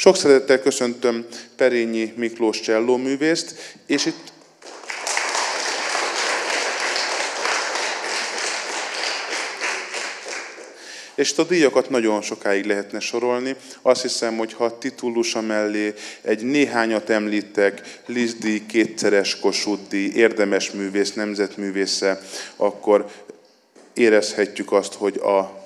Sok szeretettel köszöntöm Perényi Miklós csellóművészt, és a díjakat nagyon sokáig lehetne sorolni. Azt hiszem, hogy ha titulusa mellé egy néhányat említek, Liszt-díj, kétszeres Kossuth-díj, érdemes művész, nemzetművésze, akkor érezhetjük azt, hogy a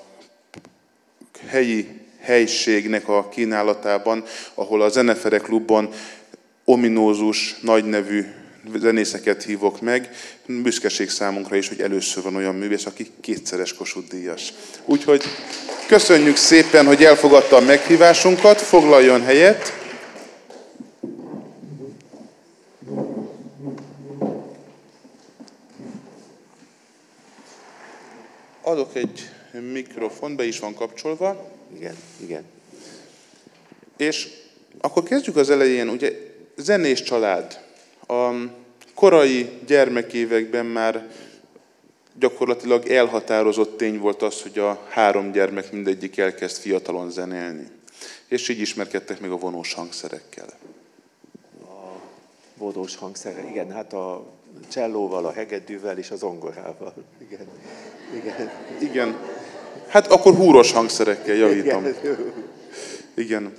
helyiségnek a kínálatában, ahol a Zenefere Klubban ominózus, nagynevű zenészeket hívok meg, büszkeség számunkra is, hogy először van olyan művész, aki kétszeres Kossuth-díjas. Úgyhogy köszönjük szépen, hogy elfogadta a meghívásunkat, foglaljon helyet. Adok egy mikrofon, be is van kapcsolva. Igen. És akkor kezdjük az elején, ugye zenés család. A korai gyermekévekben már gyakorlatilag elhatározott tény volt az, hogy a 3 gyermek mindegyik elkezd fiatalon zenélni. És így ismerkedtek meg a vonós hangszerekkel. A vonós hangszerek, igen, hát a csellóval, a hegedűvel és a zongorával. Igen. Hát akkor húros hangszerekkel, javítom. Igen.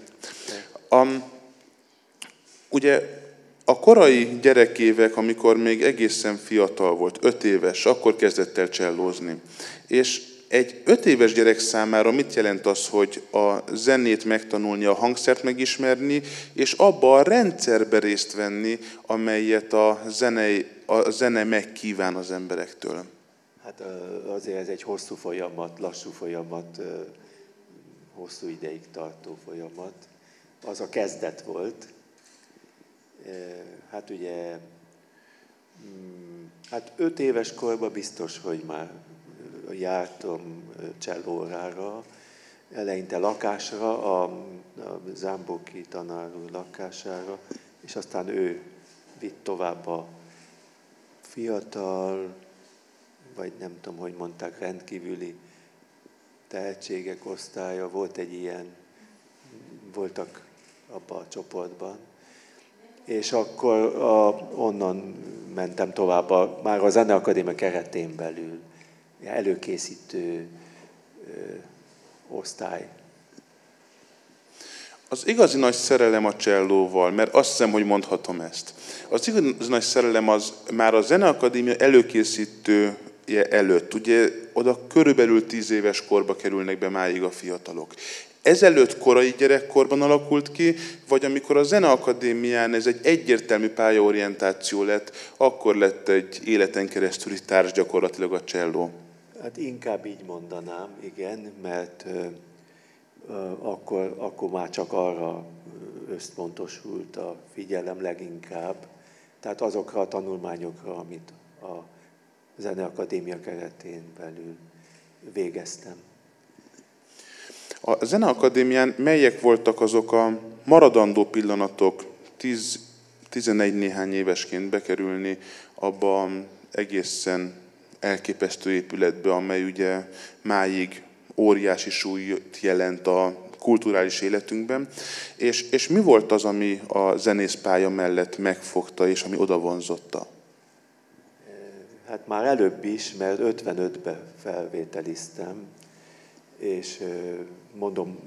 Ugye a korai gyerekévek, amikor még egészen fiatal volt, 5 éves, akkor kezdett el csellózni. És egy 5 éves gyerek számára mit jelent az, hogy a zenét megtanulni, a hangszert megismerni, és abba a rendszerbe részt venni, amelyet a zene megkíván az emberektől? Hát azért ez egy hosszú folyamat, lassú folyamat, hosszú ideig tartó folyamat. Az a kezdet volt. Hát ugye, 5 éves korban biztos, hogy már jártam csellóórára, eleinte lakásra, a Zámbóki tanár úr lakására, és aztán ő vitt tovább a fiatal, vagy nem tudom, hogy mondták, rendkívüli tehetségek osztálya, volt egy ilyen, voltak abban a csoportban. És akkor onnan mentem tovább, már a Zeneakadémia keretén belül, előkészítő osztály. Az igazi nagy szerelem a csellóval, mert azt hiszem, hogy mondhatom ezt. Az igazi nagy szerelem az már a Zeneakadémia előkészítője előtt. Ugye oda körülbelül 10 éves korba kerülnek be máig a fiatalok. Ezelőtt korai gyerekkorban alakult ki, vagy amikor a Zeneakadémián ez egy egyértelmű pályaorientáció lett, akkor lett egy életen keresztüli társ gyakorlatilag a cselló? Hát inkább így mondanám, igen, mert akkor már csak arra összpontosult a figyelem leginkább, tehát azokra a tanulmányokra, amit a Zeneakadémia keretén belül végeztem. A Zeneakadémián melyek voltak azok a maradandó pillanatok, 11 néhány évesként bekerülni abba egészen elképesztő épületbe, amely ugye máig óriási súlyt jelent a kulturális életünkben, és mi volt az, ami a zenészpálya mellett megfogta, és ami oda vonzotta? Hát már előbb is, mert 55-ben felvételiztem, és mondom,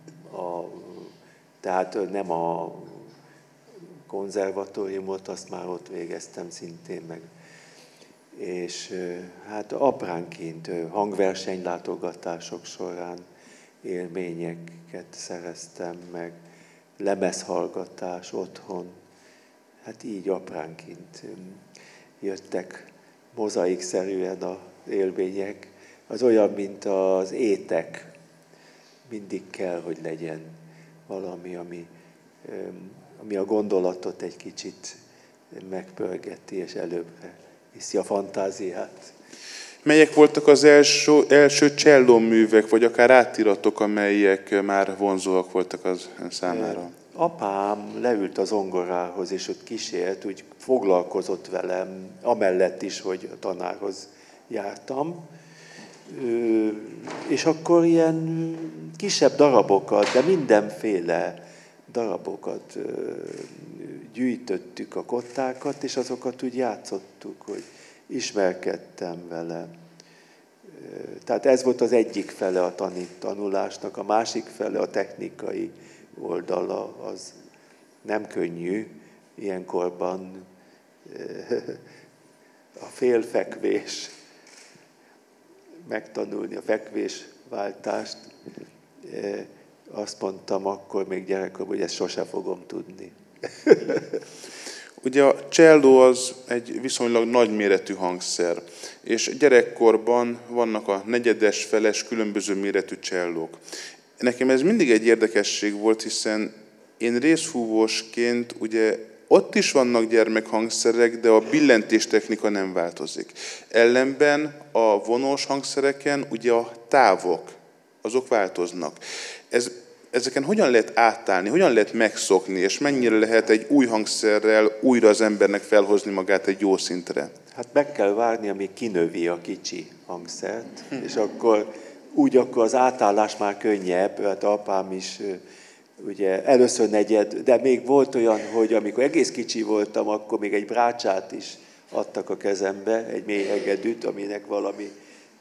tehát nem a konzervatóriumot, azt már ott végeztem szintén meg. És hát apránként hangversenylátogatások során élményeket szereztem meg, lemezhallgatás otthon, hát így apránként jöttek mozaikszerűen az élmények. Az olyan, mint az étek. Mindig kell, hogy legyen valami, ami a gondolatot egy kicsit megpörgeti, és előbbre viszi a fantáziát. Melyek voltak az első csellóművek, vagy akár átiratok, amelyek már vonzóak voltak az számára? Apám leült a zongorához, és ott kísért, úgy foglalkozott velem, amellett is, hogy a tanárhoz jártam. És akkor ilyen kisebb darabokat, de mindenféle darabokat gyűjtöttük, a kottákat, és azokat úgy játszottuk, hogy ismerkedtem vele. Tehát ez volt az egyik fele a tanulásnak, a másik fele a technikai oldala, az nem könnyű ilyenkorban a félfekvés, megtanulni a fekvésváltást. Azt mondtam akkor még gyerekkorban, hogy ezt sose fogom tudni. Ugye a cselló az egy viszonylag nagyméretű hangszer, és gyerekkorban vannak a negyedes, feles, különböző méretű csellók. Nekem ez mindig egy érdekesség volt, hiszen én részfúvósként ugye ott is vannak gyermekhangszerek, de a billentéstechnika nem változik. Ellenben a vonós hangszereken ugye a távok, azok változnak. Ezeken hogyan lehet átállni, hogyan lehet megszokni, és mennyire lehet egy új hangszerrel újra az embernek felhozni magát egy jó szintre? Hát meg kell várni, amíg kinövi a kicsi hangszert, és akkor az átállás már könnyebb, hát apám is ugye először negyed, de még volt olyan, hogy amikor egész kicsi voltam, akkor még egy brácsát is adtak a kezembe, egy mélyhegedűt, aminek valami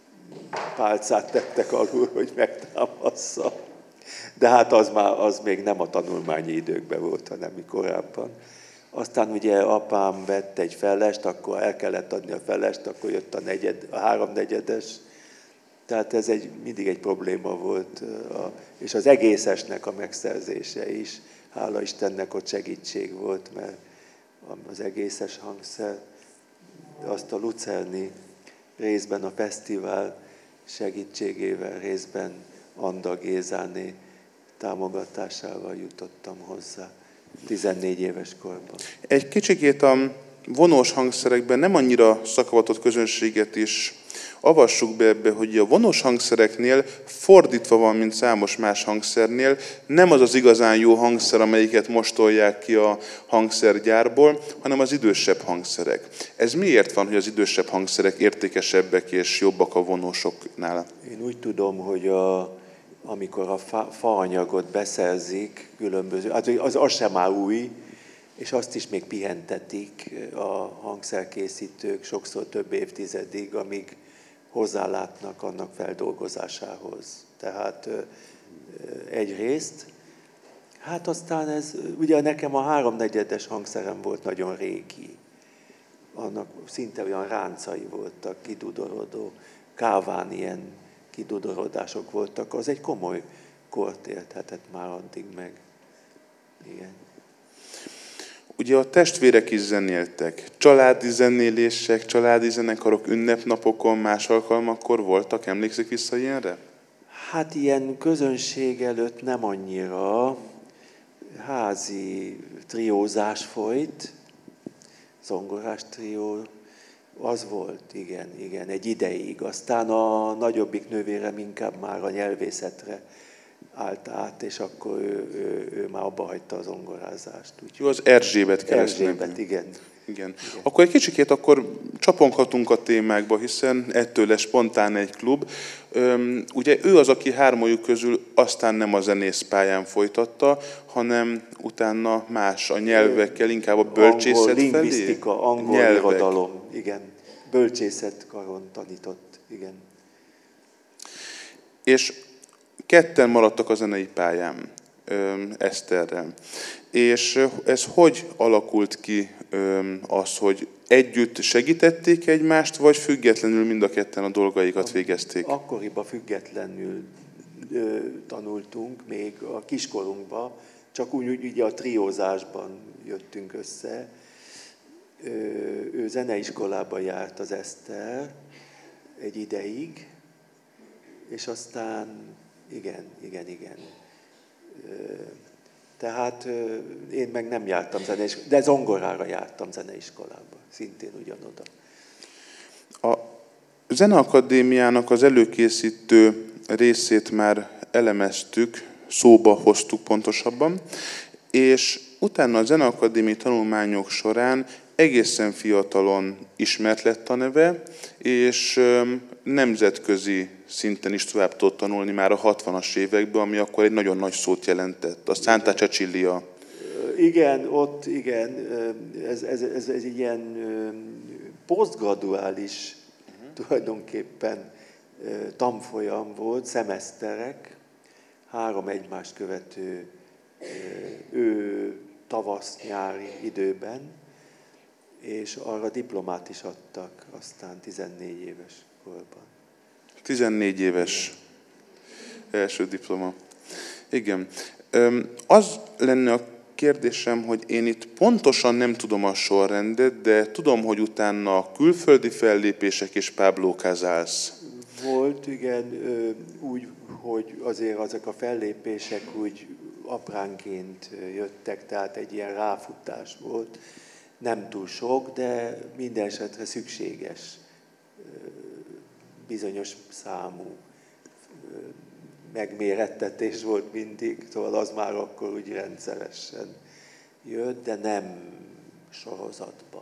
pálcát tettek alul, hogy megtámassza. De hát az még nem a tanulmányi időkben volt, hanem korábban. Aztán ugye apám vett egy felest, akkor el kellett adni a felest, akkor jött a háromnegyedes. Tehát ez mindig egy probléma volt, és az egészesnek a megszerzése is, hála Istennek, ott segítség volt, mert az egészes hangszer, azt a lucerni részben a fesztivál segítségével, részben Anda Gézáné támogatásával jutottam hozzá 14 éves korban. Egy kicsikét a vonós hangszerekben nem annyira szakavatott közönséget is avassuk be ebbe, hogy a vonós hangszereknél fordítva van, mint számos más hangszernél, nem az az igazán jó hangszer, amelyiket most tolják ki a hangszergyárból, hanem az idősebb hangszerek. Ez miért van, hogy az idősebb hangszerek értékesebbek és jobbak a vonósoknál? Én úgy tudom, hogy amikor a faanyagot beszerzik, különböző, az sem már új, és azt is még pihentetik a hangszerkészítők sokszor több évtizedig, amíg hozzálátnak annak feldolgozásához. Tehát egyrészt, hát aztán ez, ugye nekem a háromnegyedes hangszerem volt nagyon régi. Annak szinte olyan ráncai voltak, kidudorodó, káván ilyen kidudorodások voltak. Az egy komoly kort élhetett már addig meg. Igen. Ugye a testvérek is zenéltek. Családi zenélések, családi zenekarok ünnepnapokon, más alkalmakkor voltak? Emlékszik vissza ilyenre? Hát ilyen közönség előtt nem annyira. Házi triózás folyt, zongorás trió, az volt, igen, egy ideig. Aztán a nagyobbik nővérem inkább már a nyelvészetre állt át, és akkor ő már abba hagyta a zongorázást. Jó, az Erzsébet keresztnevű. Erzsébet, igen. Akkor egy kicsikét csaponghatunk a témákba, hiszen ettől lesz spontán egy klub. Ugye ő az, aki hármójuk közül aztán nem a zenészpályán folytatta, hanem utána más, a nyelvekkel, inkább a bölcsészet felé. Lingvisztika, angol irodalom, igen. Bölcsészetkaron tanított, igen. És ketten maradtak a zenei pályán Eszterrel. És ez hogy alakult ki az, hogy együtt segítették egymást, vagy függetlenül mind a ketten a dolgaikat végezték? Akkoriban függetlenül tanultunk, még a kiskorunkban, csak úgy ugye a triózásban jöttünk össze. Ő zeneiskolába járt, az Eszter, egy ideig, és aztán igen. Tehát én meg nem jártam zeneiskolába, de zongorára jártam zeneiskolába, szintén ugyanoda. A Zeneakadémiának az előkészítő részét már elemeztük, szóba hoztuk pontosabban, és utána a zeneakadémiai tanulmányok során egészen fiatalon ismert lett a neve, és nemzetközi szinten is tovább tudott tanulni már a 60-as években, ami akkor egy nagyon nagy szót jelentett. A Santa Cecilia. Igen, ott igen, ez egy ilyen posztgraduális tulajdonképpen tanfolyam volt, szemeszterek, 3 egymást követő tavasz-nyári időben, és arra diplomát is adtak aztán 14 éves korban. 14 éves első diploma. Igen. Az lenne a kérdésem, hogy én itt pontosan nem tudom a sorrendet, de tudom, hogy utána külföldi fellépések és Pablo Casals. Volt, igen, úgy, hogy azért ezek a fellépések úgy apránként jöttek, tehát egy ilyen ráfutás volt. Nem túl sok, de minden esetre szükséges bizonyos számú megmérettetés volt mindig, szóval az már akkor úgy rendszeresen jött, de nem sorozatban.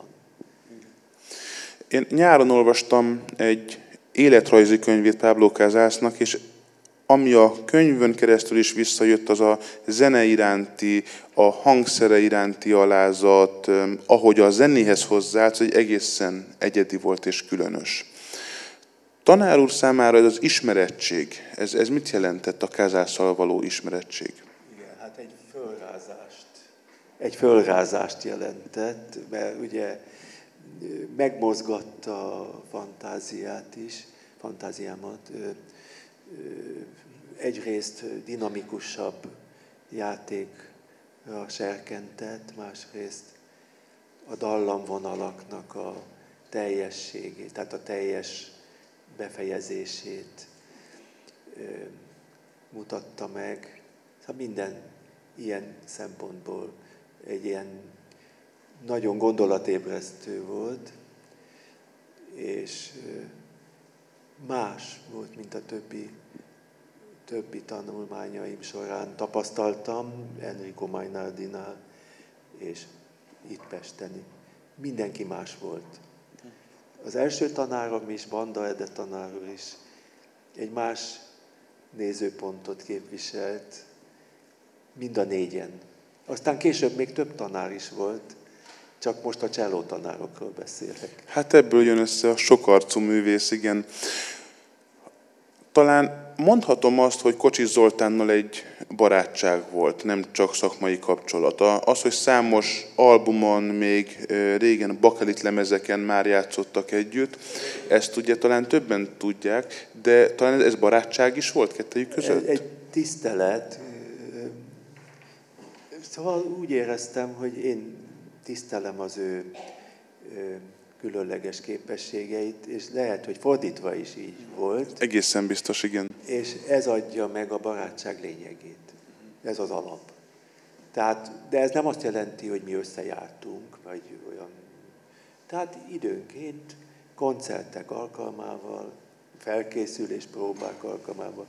Én nyáron olvastam egy életrajzi könyvét Pablo Casalsnak, és ami a könyvön keresztül is visszajött, az a zene iránti, a hangszere iránti alázat, ahogy a zenéhez hozzáállt, hogy egészen egyedi volt és különös. Tanár úr számára ez az ismerettség, ez mit jelentett a Casalsszal való ismerettség? Igen, hát egy fölrázást jelentett, mert ugye megmozgatta a fantáziámat, egyrészt dinamikusabb játékra serkentett, másrészt a dallamvonalaknak a teljességét, tehát a teljes befejezését mutatta meg. Szóval minden ilyen szempontból egy ilyen nagyon gondolatébresztő volt, és más volt, mint a többi tanulmányaim során tapasztaltam, Enrico Mainardinál, és itt Pesten. Mindenki más volt. Az első tanárom is, Banda Ede tanár úr is egy más nézőpontot képviselt, mind a 4-en. Aztán később még több tanár is volt, csak most a cselló tanárokról beszélek. Hát ebből jön össze a sokarcú művész, igen. Talán mondhatom azt, hogy Kocsis Zoltánnal egy barátság volt, nem csak szakmai kapcsolata. Az, hogy számos albumon, még régen bakelit lemezeken már játszottak együtt, ezt ugye talán többen tudják, de talán ez barátság is volt kettejük között? Egy tisztelet. Szóval úgy éreztem, hogy én tisztelem az ő különleges képességeit, és lehet, hogy fordítva is így volt. Egészen biztos, igen. És ez adja meg a barátság lényegét. Ez az alap. Tehát, de ez nem azt jelenti, hogy mi összejártunk, vagy olyan. Tehát időnként koncertek alkalmával, felkészülés próbák alkalmával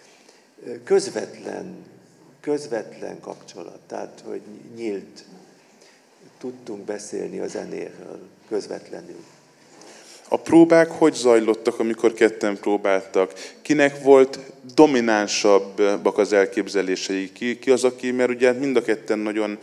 közvetlen kapcsolat, tehát hogy nyílt, tudtunk beszélni a zenéről közvetlenül. A próbák hogy zajlottak, amikor ketten próbáltak? Kinek volt dominánsabbak az elképzelései? Ki az, aki, mert ugye mind a ketten nagyon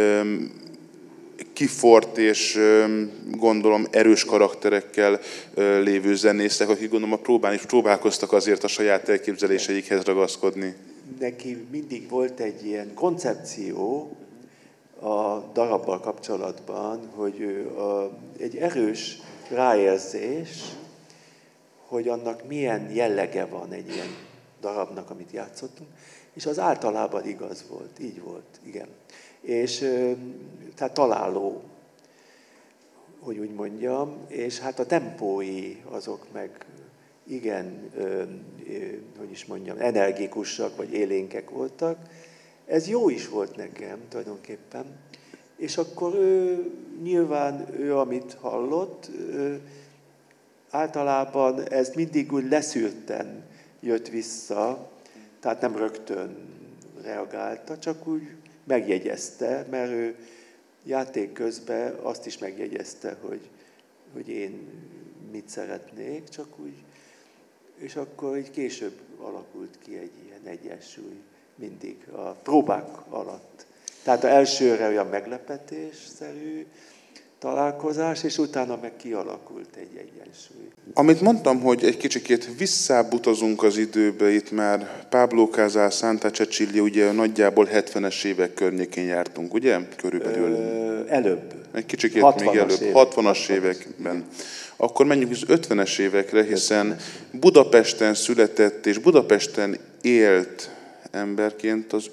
kifort és gondolom erős karakterekkel lévő zenészek, akik gondolom a próbán is próbálkoztak azért a saját elképzeléseikhez ragaszkodni. Neki mindig volt egy ilyen koncepció a darabbal kapcsolatban, hogy egy erős ráérzés, hogy annak milyen jellege van egy ilyen darabnak, amit játszottunk, és az általában igaz volt, így volt, igen. És tehát találó, hogy úgy mondjam, és hát a tempói azok meg igen, hogy is mondjam, energikusak vagy élénkek voltak. Ez jó is volt nekem tulajdonképpen. És akkor nyilván amit hallott, általában ez mindig úgy leszűrten jött vissza, tehát nem rögtön reagálta, csak úgy megjegyezte, mert ő játék közben azt is megjegyezte, hogy én mit szeretnék, csak úgy És akkor így később alakult ki egy ilyen egyensúly mindig a próbák alatt. Tehát az elsőre olyan meglepetésszerű találkozás, és utána meg kialakult egy egyensúly. Amit mondtam, hogy egy kicsikét visszább utazunk az időbe, itt már Pablo Casals, Santa Cecilia, ugye nagyjából 70-es évek környékén jártunk, ugye? Körülbelül. Előbb. Egy kicsikét még előbb, 60-as években. Akkor menjünk az 50-es évekre, hiszen Budapesten született és Budapesten élt emberként az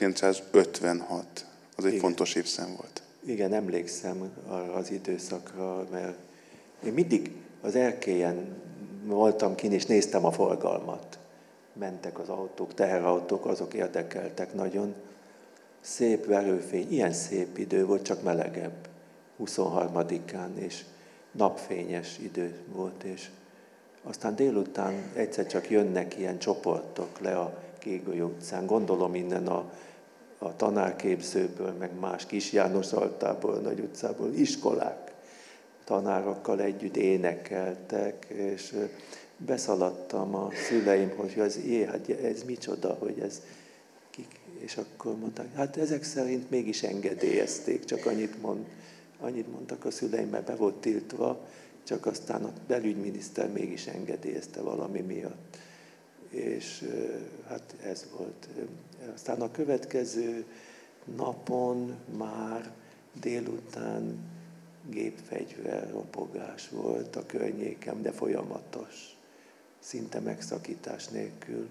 1956. Az egy fontos évszám volt. Igen, emlékszem arra az időszakra, mert én mindig az erkélyen voltam kint, és néztem a forgalmat. Mentek az autók, teherautók, azok érdekeltek nagyon. Szép verőfény, ilyen szép idő volt, csak melegebb. 23-án, és napfényes idő volt, és aztán délután egyszer csak jönnek ilyen csoportok le a Kégolyó utcán. Gondolom innen a tanárképzőből, meg más Kis János Altából, Nagy utcából, iskolák tanárokkal együtt énekeltek, és beszaladtam a szüleimhoz, hogy ez micsoda, hogy ez kik. És akkor mondták, hát ezek szerint mégis engedélyezték, csak annyit mondtak a szüleim, mert be volt tiltva, csak aztán a belügyminiszter mégis engedélyezte valami miatt. És hát ez volt. Aztán a következő napon már délután gépfegyver ropogás volt a környéken, de folyamatos, szinte megszakítás nélkül.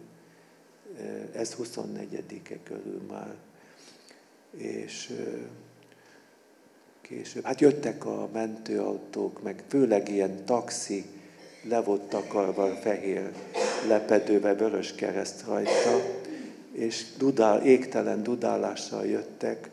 Ez 24-e körül már. És később, hát jöttek a mentőautók, meg főleg ilyen taxi, le volt takarva fehér lepedővel, vörös kereszt rajta, és égtelen dudálással jöttek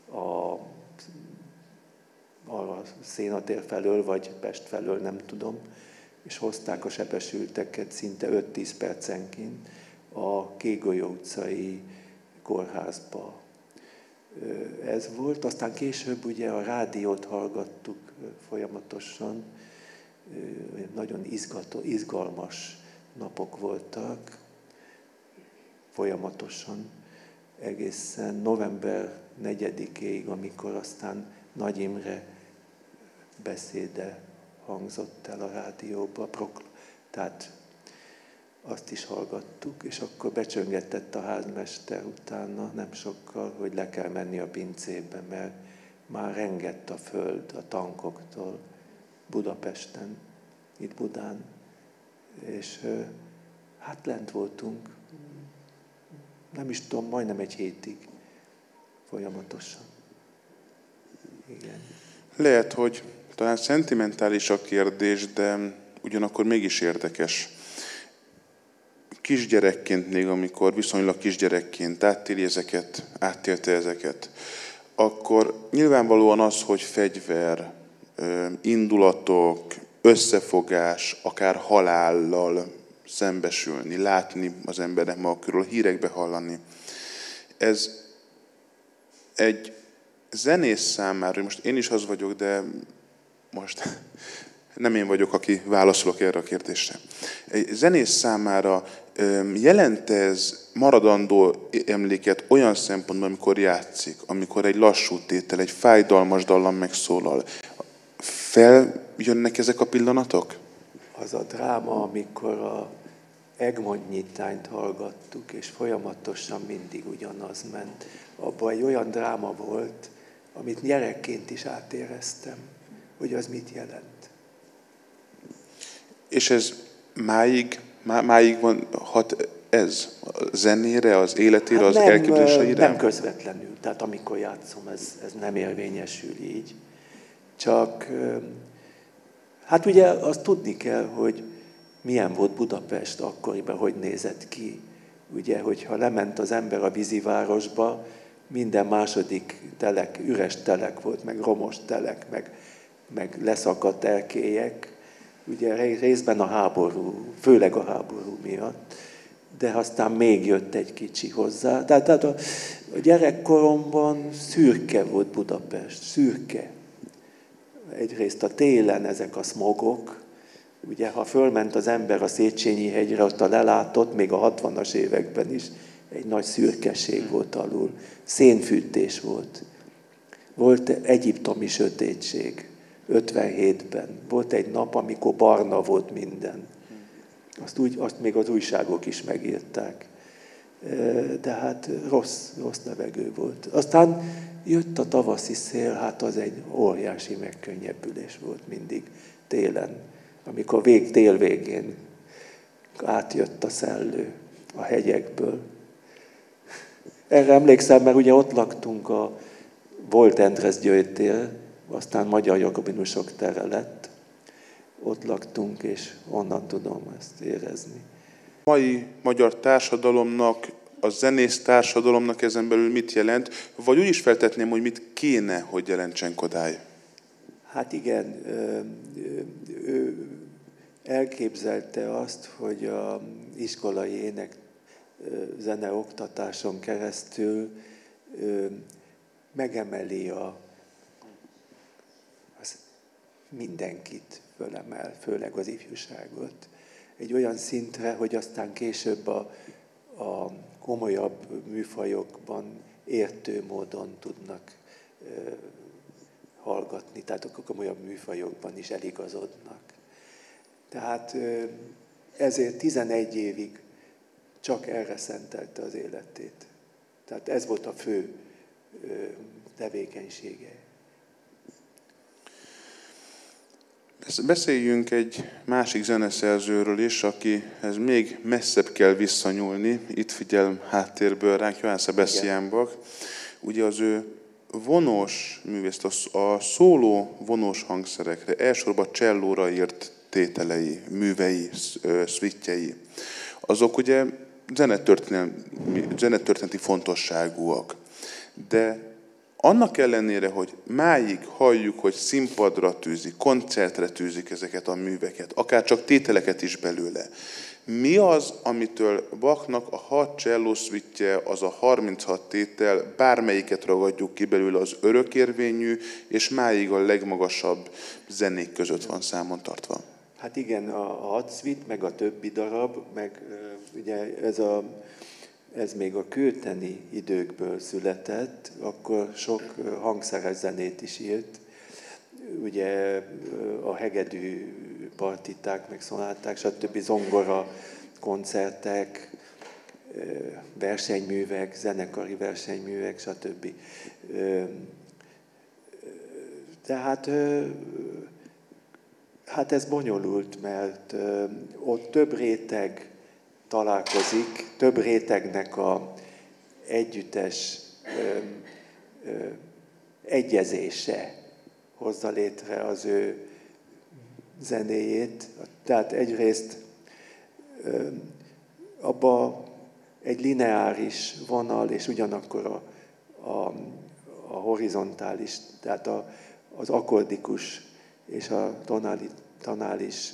a Szénatér felől, vagy Pest felől, nem tudom, és hozták a sebesülteket szinte 5-10 percenként a Kégolyó utcai kórházba. Ez volt, aztán később ugye a rádiót hallgattuk folyamatosan, nagyon izgalmas napok voltak, folyamatosan, egészen november 4-ig, amikor aztán Nagy Imre beszéde hangzott el a rádióba, tehát azt is hallgattuk, és akkor becsöngetett a házmester utána nem sokkal, hogy le kell menni a pincébe, mert már rengett a föld a tankoktól Budapesten, itt Budán, és hát lent voltunk, nem is tudom, majdnem egy hétig folyamatosan. Igen. Lehet, hogy talán szentimentális a kérdés, de ugyanakkor mégis érdekes. Kisgyerekként még, amikor viszonylag kisgyerekként áttélte ezeket, akkor nyilvánvalóan az, hogy fegyver, indulatok, összefogás, akár halállal szembesülni, látni az embernek maga körül, hírekbe hallani. Ez egy zenész számára, most én is az vagyok, de most nem én vagyok, aki válaszolok erre a kérdésre. Egy zenész számára jelent ez maradandó emléket olyan szempontból, amikor játszik, amikor egy lassú tétel, egy fájdalmas dallam megszólal. Feljönnek ezek a pillanatok? Az a dráma, amikor a Egmond nyitányt hallgattuk, és folyamatosan mindig ugyanaz ment. Abban egy olyan dráma volt, amit gyerekként is átéreztem, hogy az mit jelent. És ez máig van, hat ez a zenére, az életére, az elképzeléseire? Nem közvetlenül. Tehát amikor játszom, ez nem érvényesül így. Csak, hát ugye azt tudni kell, hogy milyen volt Budapest akkoriban, hogy nézett ki. Ugye, hogyha lement az ember a vízivárosba, minden második telek, üres telek volt, meg romos telek, meg leszakadt erkélyek. Ugye részben a háború, főleg a háború miatt, de aztán még jött egy kicsi hozzá. Tehát a gyerekkoromban szürke volt Budapest, szürke. Egyrészt a télen ezek a szmogok, Ugye, ha fölment az ember a Széchenyi hegyre, ott a lelátott, még a 60-as években is egy nagy szürkeség volt alul. Szénfűtés volt. Volt egyiptomi sötétség, 57-ben. Volt egy nap, amikor barna volt minden. Azt még az újságok is megírták. De hát rossz levegő volt. Aztán jött a tavaszi szél, hát az egy óriási megkönnyebbülés volt mindig télen, amikor tél végén átjött a szellő a hegyekből. Erre emlékszem, mert ugye ott laktunk a volt Endresz-Győrtél, aztán Magyar Jakobinusok tere lett. Ott laktunk, és onnan tudom ezt érezni. A mai magyar társadalomnak, a zenész társadalomnak ezen belül mit jelent? Vagy úgy is feltetném, hogy mit kéne, hogy jelentsen Kodály? Hát igen, ő elképzelte azt, hogy az iskolai ének zene oktatáson keresztül megemeli az mindenkit fölemel, főleg az ifjúságot. Egy olyan szintre, hogy aztán később a komolyabb műfajokban értő módon tudnak hallgatni, tehát a komolyabb műfajokban is eligazodnak. Tehát ezért 11 évig csak erre szentelte az életét. Tehát ez volt a fő tevékenysége. Beszéljünk egy másik zeneszerzőről is, akihez még messzebb kell visszanyúlni. Itt figyel háttérből ránk Johann Sebastian Bach. Ugye az ő vonós művészt, a szóló vonós hangszerekre, elsősorban csellóra írt tételei, művei, szvittjei, azok ugye zenetörténeti fontosságúak. De annak ellenére, hogy máig halljuk, hogy színpadra tűzik, koncertre tűzik ezeket a műveket, akár csak tételeket is belőle, mi az, amitől Bachnak a 6 cselló szvittje, az a 36 tétel, bármelyiket ragadjuk ki belőle, az örökérvényű, és máig a legmagasabb zenék között van számon tartva? Hát igen, a 6 szvitt, meg a többi darab, meg ugye ez még a kőteni időkből született, akkor sok hangszeres zenét is írt. Ugye a hegedű partiták, meg szonáták, stb. Zongora koncertek, versenyművek, zenekari versenyművek, stb. Tehát hát ez bonyolult, mert ott több réteg találkozik, több rétegnek a együttes egyezése hozza létre az ő zenéjét. Tehát egyrészt abba egy lineáris vonal, és ugyanakkor a horizontális, tehát az akkordikus és a tonális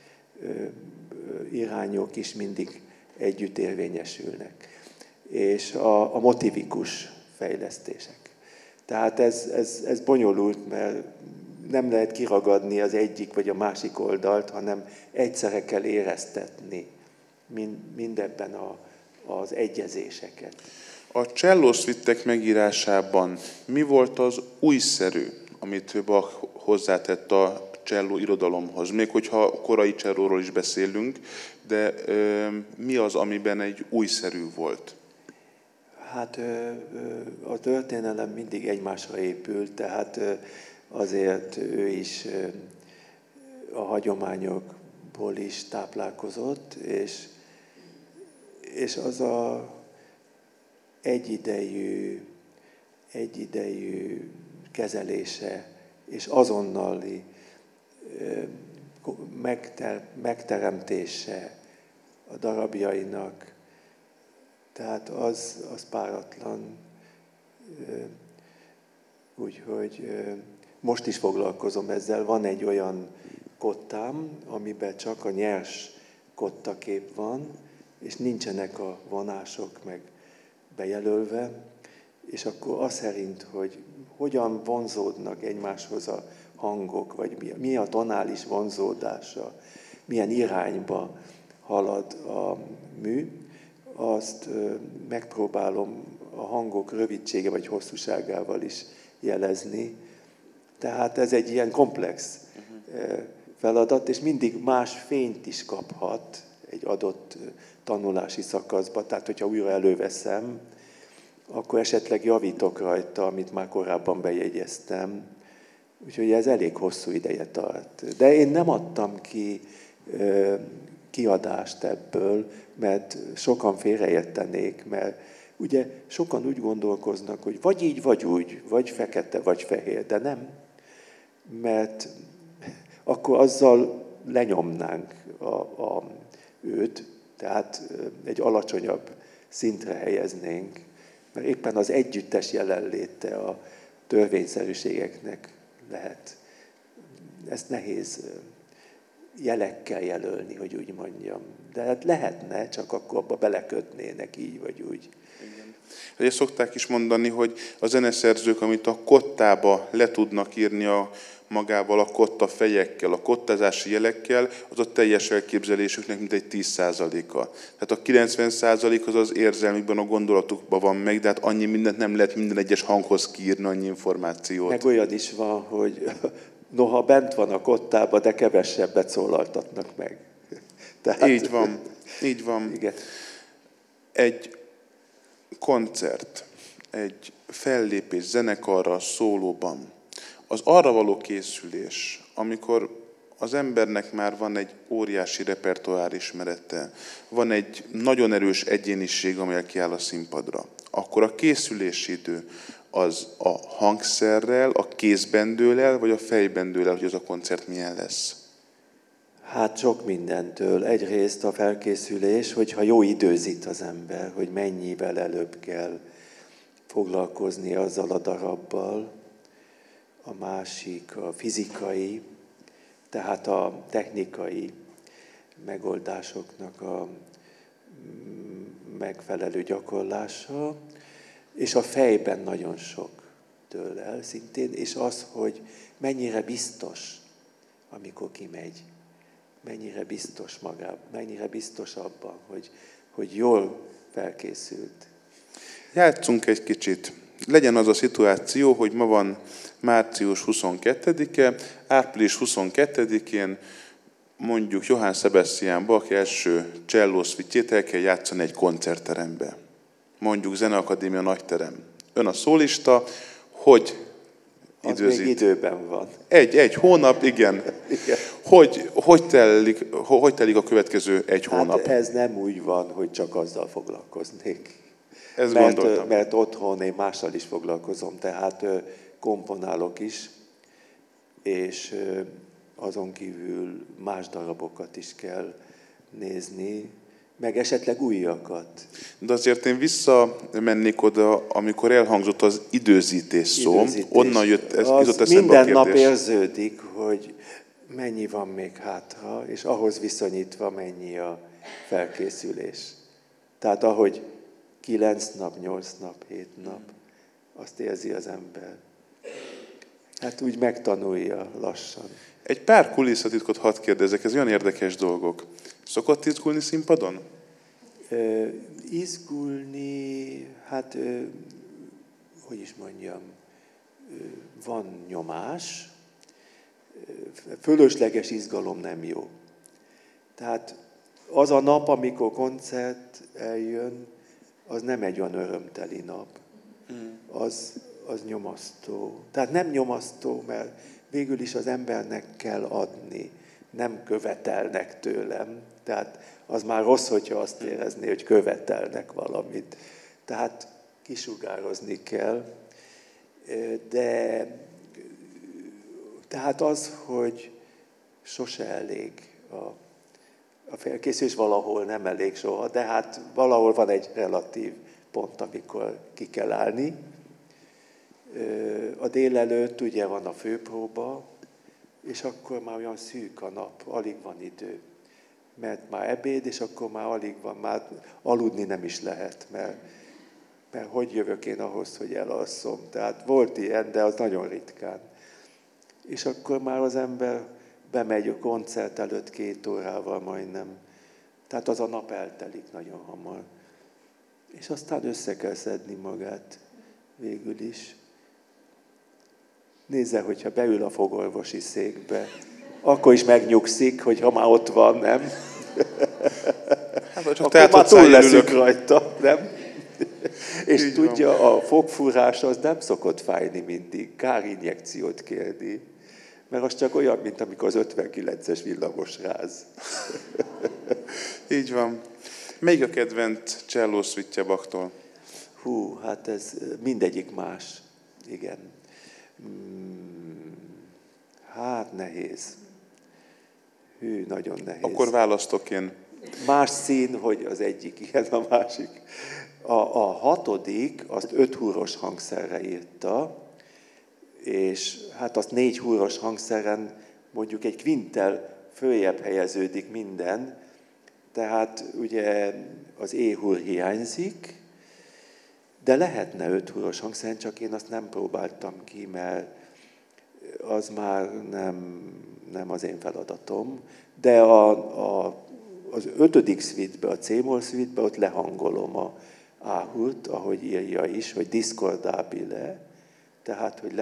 irányok is mindig együtt érvényesülnek. És a motivikus fejlesztések. Tehát ez bonyolult, mert nem lehet kiragadni az egyik vagy a másik oldalt, hanem egyszerre kell éreztetni mindebben az egyezéseket. A csellószvittek megírásában mi volt az újszerű, amit Bach hozzátett a cselló irodalomhoz? Még hogyha korai csellóról is beszélünk, de mi az, amiben egy újszerű volt? Hát a történelem mindig egymásra épült, tehát azért ő is a hagyományokból is táplálkozott, és az a egyidejű kezelése és azonnali megteremtése a darabjainak, tehát az páratlan. Úgyhogy most is foglalkozom ezzel. Van egy olyan kottám, amiben csak a nyers kottakép van, és nincsenek a vonások meg bejelölve, és akkor az szerint, hogy hogyan vonzódnak egymáshoz a hangok, vagy mi a tonális vonzódása. milyen irányba halad a mű, azt megpróbálom a hangok rövidsége vagy hosszúságával is jelezni. Tehát ez egy ilyen komplex feladat, és mindig más fényt is kaphat egy adott tanulási szakaszba. Tehát, hogyha újra előveszem, akkor esetleg javítok rajta, amit már korábban bejegyeztem. Úgyhogy ez elég hosszú ideje tart. De én nem adtam ki kiadást ebből, mert sokan félreértenék, mert ugye sokan úgy gondolkoznak, hogy vagy így, vagy úgy, vagy fekete, vagy fehér, de nem. Mert akkor azzal lenyomnánk őt, tehát egy alacsonyabb szintre helyeznénk, mert éppen az együttes jelenléte a törvényszerűségeknek lehet. Ezt nehéz jelekkel jelölni, hogy úgy mondjam. De hát lehetne, csak akkor abba belekötnének így vagy úgy. Igen. Ugye szokták is mondani, hogy a zeneszerzők, amit a kottába le tudnak írni magával a kotta fejekkel, a kottázási jelekkel, az a teljes elképzelésüknek mintegy 10%-a. Tehát a 90% az érzelmükben, a gondolatukban van meg, de hát annyi mindent nem lehet minden egyes hanghoz kiírni, annyi információt. Meg olyan is van, hogy noha bent van a kottában, de kevesebbet szólaltatnak meg. Tehát... Így van, így van. Igen. Egy koncert, egy fellépés zenekarral, szólóban, az arra való készülés, amikor az embernek már van egy óriási repertoár ismerete, van egy nagyon erős egyéniség, amely kiáll a színpadra, akkor a készülési idő az a hangszerrel, a kézben dől el, vagy a fejben dől el, hogy ez a koncert milyen lesz? Hát sok mindentől. Egyrészt a felkészülés, hogyha jó időzít az ember, hogy mennyivel előbb kell foglalkozni azzal a darabbal. A másik a fizikai, tehát a technikai megoldásoknak a megfelelő gyakorlása, és a fejben nagyon sok dől el szintén, és az, hogy mennyire biztos, amikor kimegy, mennyire biztos magában, mennyire biztos abban, hogy jól felkészült. Játszunk egy kicsit. Legyen az a szituáció, hogy ma van március 22-e, április 22-én mondjuk Johann Sebastian Bach első cselló szvitjét el kell játszani egy koncertterembe. Mondjuk Zeneakadémia nagyterem. Ön a szólista, hogy időzít? Az még időben van. Egy hónap, igen. Igen. Hogy telik a következő egy hónap? Hát ez nem úgy van, hogy csak azzal foglalkoznék. Ezt gondoltam. Mert otthon én mással is foglalkozom, tehát komponálok is, és azon kívül más darabokat is kell nézni, meg esetleg újakat. De azért én visszamennék oda, amikor elhangzott az időzítés szó. Onnan jutott eszembe a minden kérdés. nap érződik, hogy mennyi van még hátra, és ahhoz viszonyítva mennyi a felkészülés. Tehát ahogy 9 nap, 8 nap, 7 nap, azt érzi az ember. Hát úgy megtanulja lassan. Egy pár kulisszatitkot hadd kérdezek, ez olyan érdekes dolgok. Szokott izgulni színpadon? Izgulni, hát, hogy is mondjam, van nyomás, fölösleges izgalom nem jó. Tehát az a nap, amikor koncert eljön, az nem egy olyan örömteli nap. Az nyomasztó. Tehát nem nyomasztó, mert végül is az embernek kell adni. Nem követelnek tőlem. Tehát az már rossz, hogyha azt érezné, hogy követelnek valamit. Tehát kisugározni kell. De tehát az, hogy sose elég a felkészülés, valahol nem elég soha, de hát valahol van egy relatív pont, amikor ki kell állni. A délelőtt ugye van a főpróba, és akkor már olyan szűk a nap, alig van idő. Mert már ebéd, és akkor már alig van, már aludni nem is lehet, mert hogy jövök én ahhoz, hogy elalszom. Tehát volt ilyen, de az nagyon ritkán. És akkor már az ember bemegy a koncert előtt 2 órával majdnem. Tehát az a nap eltelik nagyon hamar. És aztán össze kell szedni magát végül is. Nézze, hogyha beül a fogorvosi székbe, akkor is megnyugszik, hogy ha már ott van, nem? Hát, vagy akkor már túl leszünk rajta, nem? És így tudja, van. A fogfúrás az nem szokott fájni mindig, kár injekciót kérni. Mert az csak olyan, mint amikor az 59-es villamos ráz. Így van. Melyik a kedvenc csellószvittje Bachtól? Hú, hát ez mindegyik más. Igen. Hát nehéz. Hű, nagyon nehéz. Akkor választok én. Más szín, hogy az egyik ilyen, a másik. A 6. azt 5 húros hangszerre írta, és hát azt 4 húros hangszeren mondjuk egy kvinttel följebb helyeződik minden, tehát ugye az E-húr hiányzik, de lehetne 5 húros hangszeren, csak én azt nem próbáltam ki, mert az már nem az én feladatom. De az 5. szvitbe, a C-moll szvitbe ott lehangolom a A-húrt, ahogy írja is, hogy discordabile, tehát, hogy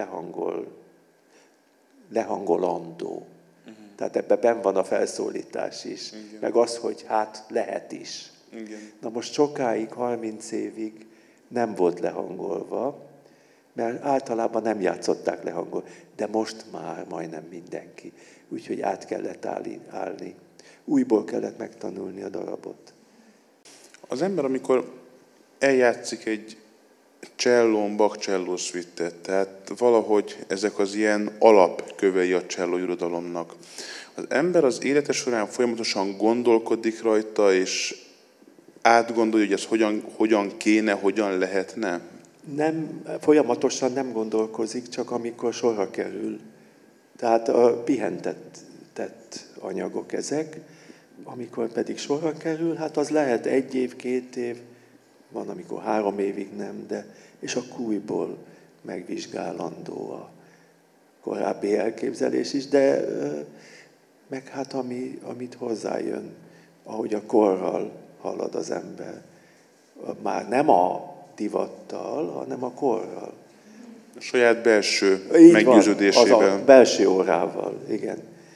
lehangolandó. Tehát ebben benn van a felszólítás is, igen. Meg az, hogy hát lehet is. Igen. Na most sokáig, 30 évig nem volt lehangolva, mert általában nem játszották lehangolva, de most már majdnem mindenki. Úgyhogy át kellett állni. Újból kellett megtanulni a darabot. Az ember, amikor eljátszik egy csellón, Bach csellószvittet, tehát valahogy ezek az ilyen alapkövei a csellóirodalomnak. Az ember az élete során folyamatosan gondolkodik rajta, és átgondolja, hogy ez hogyan kéne, hogyan lehetne? Nem, folyamatosan nem gondolkozik, csak amikor sorra kerül. Tehát a pihentett anyagok ezek, amikor pedig sorra kerül, hát az lehet 1 év, 2 év, van, amikor 3 évig nem, de és akkor újból megvizsgálandó a korábbi elképzelés is, de meg hát amit hozzájön, ahogy a korral halad az ember. Már nem a divattal, hanem a korral. A saját belső így meggyőződésével. Van, az a belső órával, igen.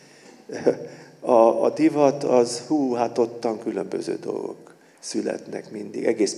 A divat az, hát ottan különböző dolgok születnek mindig, egész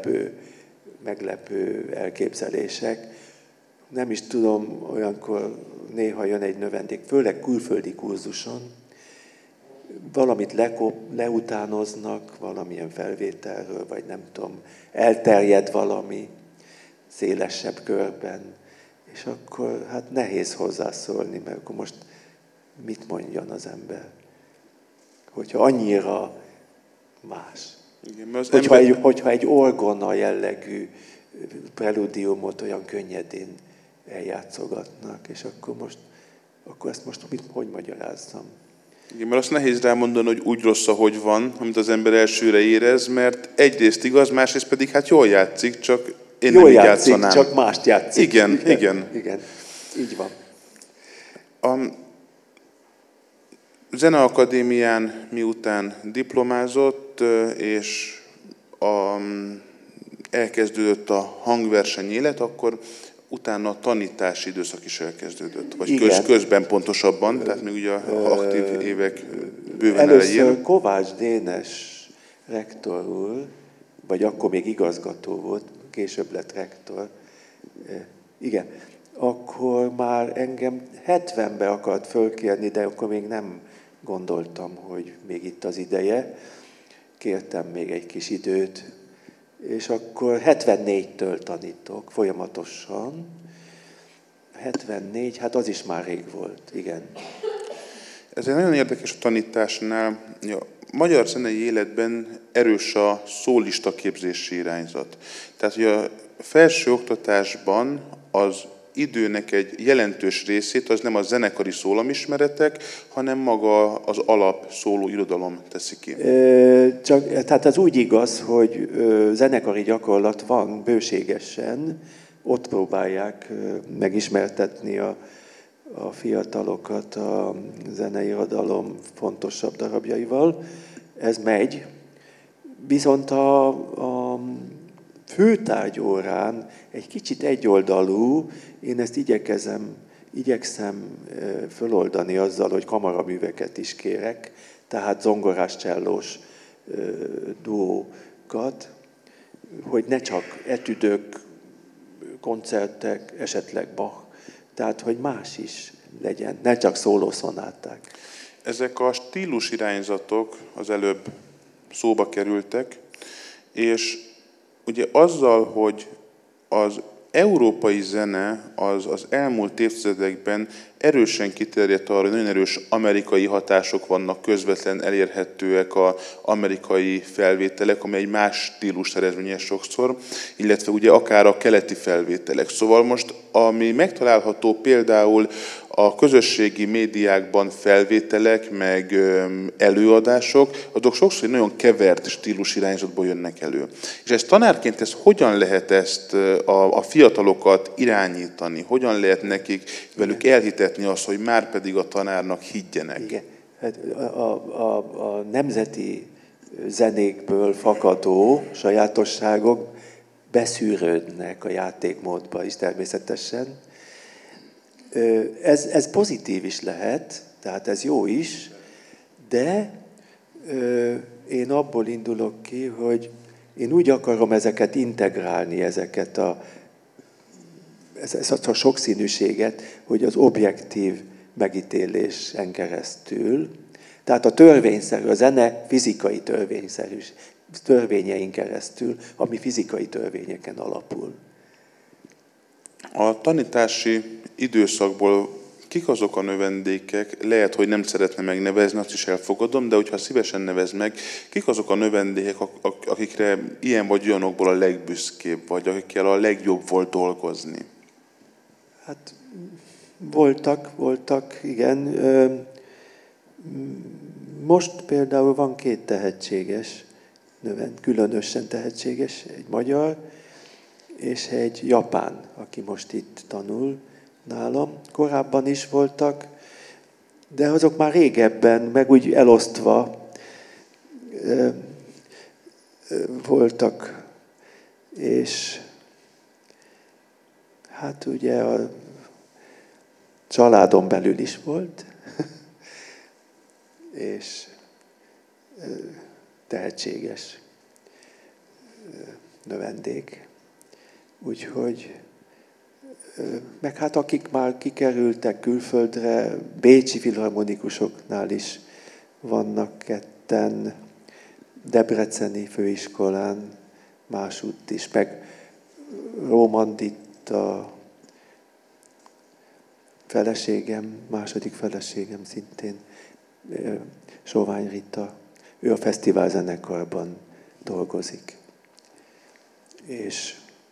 meglepő elképzelések. Nem is tudom, olyankor néha jön egy növendék, főleg külföldi kurzuson, valamit leutánoznak, valamilyen felvételről, vagy nem tudom, elterjed valami szélesebb körben, és akkor hát nehéz hozzászólni, mert akkor most mit mondjon az ember? Hogyha annyira más. Igen, hogyha egy orgona jellegű preludiumot olyan könnyedén eljátszogatnak, és akkor ezt most hogy magyarázzam? Igen, mert azt nehéz rámondani, hogy úgy rossz, ahogy van, amit az ember elsőre érez, mert egyrészt igaz, másrészt pedig hát jól játszik, csak én jól nem így játszik, játszanám. Csak mást játszik. Igen. Így van. A Zeneakadémián miután diplomázott, és elkezdődött a hangverseny élet, akkor utána a tanítási időszak is elkezdődött. Vagy közben pontosabban, tehát még ugye aktív évek bőven elején. Először Kovács Dénes rektor úr, vagy akkor még igazgató volt, később lett rektor. Igen. Akkor már engem 70-ben akart fölkérni, de akkor még nem gondoltam, hogy még itt az ideje. Kértem még egy kis időt, és akkor 74-től tanítok folyamatosan. 74, hát az is már rég volt, igen. Ez egy nagyon érdekes a tanításnál. A magyar zenei életben erős a szólista képzési irányzat. Tehát, hogy a felső oktatásban az időnek egy jelentős részét az nem a zenekari szólamismeretek, hanem maga az alap szóló irodalom teszi ki. Tehát ez úgy igaz, hogy zenekari gyakorlat van bőségesen, ott próbálják megismertetni a fiatalokat a zeneirodalom fontosabb darabjaival. Ez megy. Viszont a főtárgyórán egy kicsit egyoldalú, én ezt igyekszem föloldani azzal, hogy kamaraműveket is kérek, tehát zongorás, csellós duókat, hogy ne csak etüdök, koncertek, esetleg Bach, tehát hogy más is legyen, ne csak szólószonáták. Ezek a stílus irányzatok az előbb szóba kerültek, és ugye azzal, hogy az európai zene az elmúlt évtizedekben erősen kiterjedt arra, hogy nagyon erős amerikai hatások vannak, közvetlen elérhetőek az amerikai felvételek, amely egy más stílus eredményes sokszor, illetve ugye akár a keleti felvételek. Szóval most, ami megtalálható például a közösségi médiákban felvételek, meg előadások, azok sokszor nagyon kevert stílus irányzatból jönnek elő. És ezt tanárként hogyan lehet ezt a fiatalokat irányítani? Hogyan lehet nekik velük elhitetni azt, hogy már pedig a tanárnak higgyenek? Igen. Hát a nemzeti zenékből fakadó sajátosságok beszűrődnek a játékmódba is természetesen. Ez pozitív is lehet, tehát ez jó is, de én abból indulok ki, hogy én úgy akarom ezeket integrálni, ezt a sokszínűséget, hogy az objektív megítélésen keresztül, tehát a törvényszerű, a zene fizikai törvényein keresztül, ami fizikai törvényeken alapul. A tanítási időszakból kik azok a növendékek, lehet, hogy nem szeretne megnevezni, azt is elfogadom, de hogyha szívesen nevez meg, kik azok a növendékek, akikre ilyen vagy olyanokból a legbüszkébb, vagy akikkel a legjobb volt dolgozni? Hát voltak, igen. Most például van 2 tehetséges, különösen tehetséges, egy magyar, és egy japán, aki most itt tanul nálam. Korábban is voltak, de azok már régebben, meg úgy elosztva voltak. És hát ugye a családon belül is volt, és tehetséges növendék. Úgyhogy, meg hát akik már kikerültek külföldre, bécsi filharmonikusoknál is vannak 2, debreceni főiskolán, másutt is, meg Rómanditta feleségem, második feleségem szintén, Sovány Rita, ő a fesztiválzenekarban dolgozik. És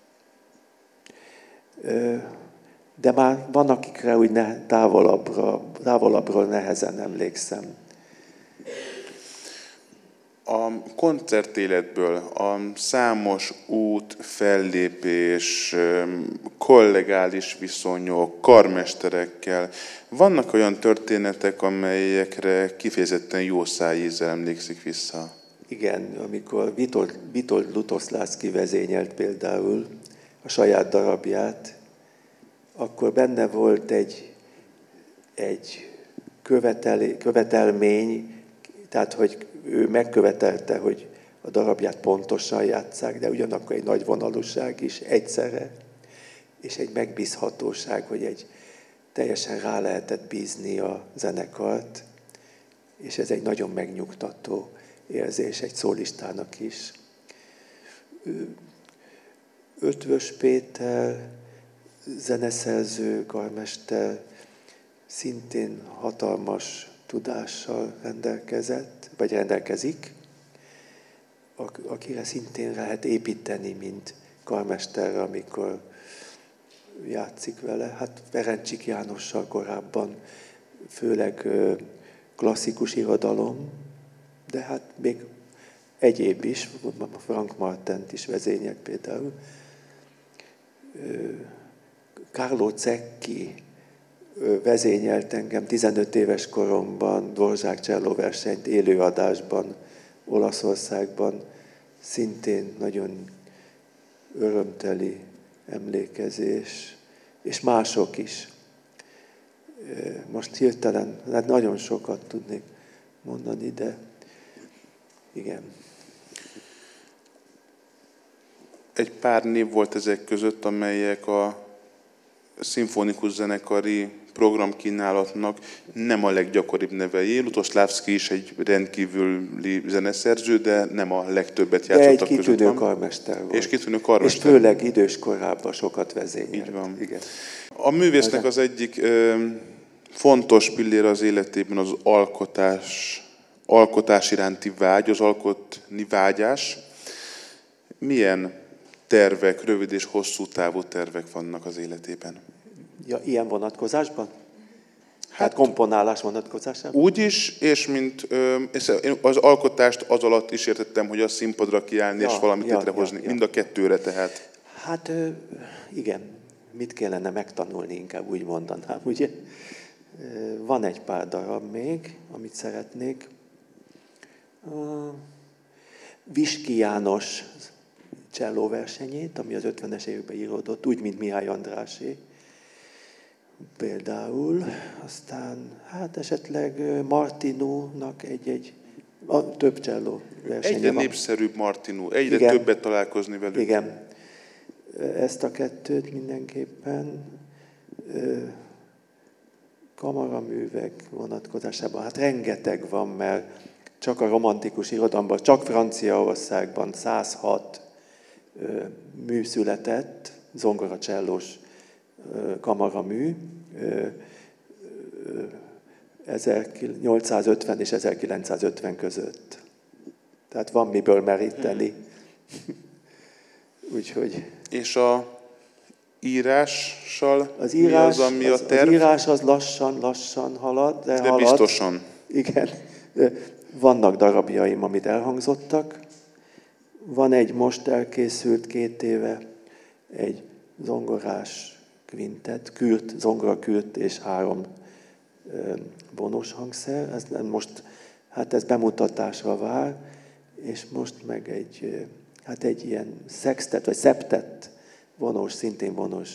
de már van, akikre úgy távolabbról nehezen emlékszem. A koncertéletből a számos út, fellépés, kollegális viszonyok, karmesterekkel, vannak olyan történetek, amelyekre kifejezetten jó szájízzel emlékszik vissza? Igen, amikor Witold Lutoszlászky vezényelt például a saját darabját, akkor benne volt egy követelmény, tehát hogy ő megkövetelte, hogy a darabját pontosan játsszák, de ugyanakkor egy nagy vonalúság is egyszerre, és egy megbízhatóság, hogy teljesen rá lehetett bízni a zenekart, és ez egy nagyon megnyugtató érzés egy szólistának is. Ötvös Péter, zeneszerző, karmester, szintén hatalmas tudással rendelkezik, akire szintén lehet építeni, mint karmesterre, amikor játszik vele. Hát Ferencsik Jánossal korábban, főleg klasszikus irodalom, de hát még egyéb is, Frank Martent is vezényelt például. Carlo Zecchi, vezényelt engem 15 éves koromban Dvořák csellóversenyt élőadásban, Olaszországban. Szintén nagyon örömteli emlékezés, és mások is. Most hirtelen, hát nagyon sokat tudnék mondani, de igen. Egy pár név volt ezek között, amelyek a szimfonikus zenekari programkínálatnak nem a leggyakoribb nevei. Lutoslawski is egy rendkívüli zeneszerző, de nem a legtöbbet játszottak között. De egy kitűnő karmester volt. És kitűnő karmester. És főleg idős korában sokat vezényelt. Így van. Igen. A művésznek az egyik fontos pillér az életében az alkotás iránti vágy, az alkotni vágyás. Milyen tervek, rövid és hosszú távú tervek vannak az életében? Ja, ilyen vonatkozásban? Hát komponálás vonatkozásában? Úgy is, és én az alkotást az alatt is értettem, hogy a színpadra kiállni és valamit létrehozni. Mind a kettőre tehát. Hát igen, mit kellene megtanulni, inkább úgy mondanám, ugye? Van egy pár darab még, amit szeretnék. Viski János csellóversenyét, ami az 50-es években íródott, úgy, mint Mihály Andrásé. Például, aztán hát esetleg Martinúnak több cselló versenye Egyre van. népszerűbb Martinú, egyre többet találkozni velük. Igen, ezt a kettőt mindenképpen. Kamaraművek vonatkozásában, hát rengeteg van, mert csak a romantikus irodalomban, csak Franciaországban 106 mű született, zongoracsellós kamaramű, 1850 és 1950 között. Tehát van miből meríteni. Úgyhogy... És a írással az mi az, ami a terv? Az írás az lassan halad, de halad. Biztosan. Igen. Vannak darabjaim, amit elhangzottak. Van egy most elkészült 2 éve, egy zongorás kvintet, zongorakürt és 3 vonós hangszer. Ez bemutatásra vár, és most meg egy ilyen sextet, vagy szeptett vonós, szintén vonós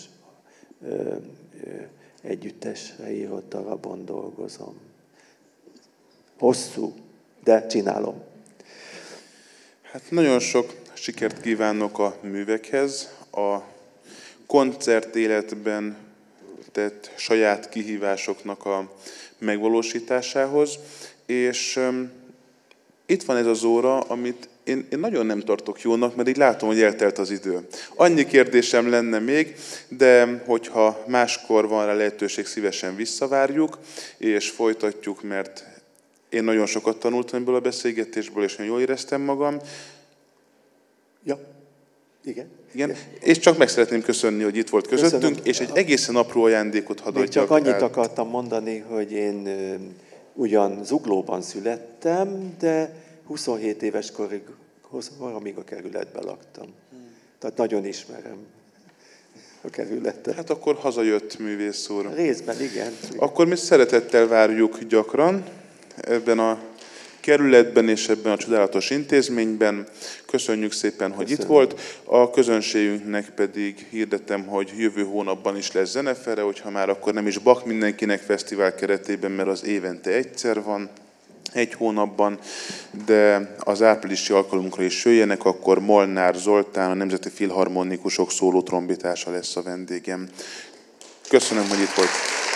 együttesre írott darabon dolgozom. Hosszú, de csinálom. Hát nagyon sok sikert kívánok a művekhez, a koncert életben tett saját kihívásoknak a megvalósításához, és itt van ez az óra, amit én nagyon nem tartok jónak, mert így látom, hogy eltelt az idő. Annyi kérdésem lenne még, de hogyha máskor van rá lehetőség, szívesen visszavárjuk, és folytatjuk, mert én nagyon sokat tanultam ebből a beszélgetésből, és nagyon jól éreztem magam. Ja, igen. És csak meg szeretném köszönni, hogy itt volt közöttünk, köszönöm. És egy egészen apró ajándékot hadd adjak. Csak annyit akartam mondani, hogy én ugyan Zuglóban születtem, de 27 éves korig valamíg a kerületben laktam. Tehát nagyon ismerem a kerületet. Hát akkor hazajött, művész úr. Részben, igen. Akkor mi szeretettel várjuk gyakran ebben a kerületben és ebben a csodálatos intézményben. Köszönjük szépen, hogy itt volt. A közönségünknek pedig hirdetem, hogy jövő hónapban is lesz zenefere, hogyha már akkor nem is Bach mindenkinek fesztivál keretében, mert az évente egyszer van, 1 hónapban, de az áprilisi alkalmunkra is jöjjenek, akkor Molnár Zoltán, a Nemzeti Filharmonikusok szólótrombitása lesz a vendégem. Köszönöm, hogy itt volt.